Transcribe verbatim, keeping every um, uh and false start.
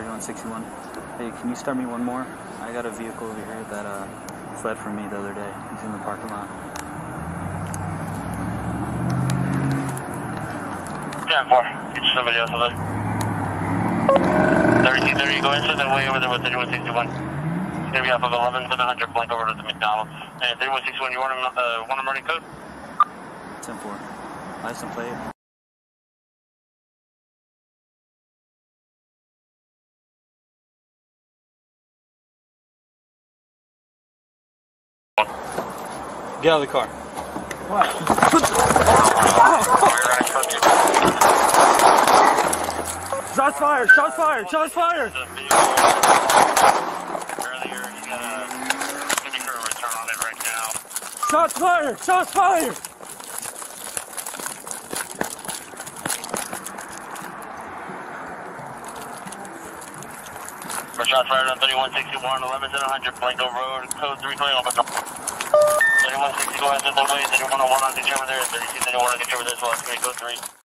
thirty-one sixty-one. Hey, can you start me one more? I got a vehicle over here that uh, fled from me the other day. He's in the parking lot. ten four. Get you somebody else over there. thirty-two thirty, go inside and way over there with thirty-one sixty-one. It's going to be off of eleven seven hundred, blank over to the McDonald's. And thirty-one sixty-one, you want a, uh, want a running code? ten four. License plate. Get out of the car. What? Shots fired! Shots fired! Shots fired! Earlier, he's got a, give me for a return on it right now. Shots fired! Shots fired! For shots fired on thirty-one sixty-one, eleven seven hundred, Blanco Road, code three twenty, open up. thirty-one sixty, go ahead, the way, thirty-one oh one on the over there, thirty-two thirty-one on the over there, so that's going to go three.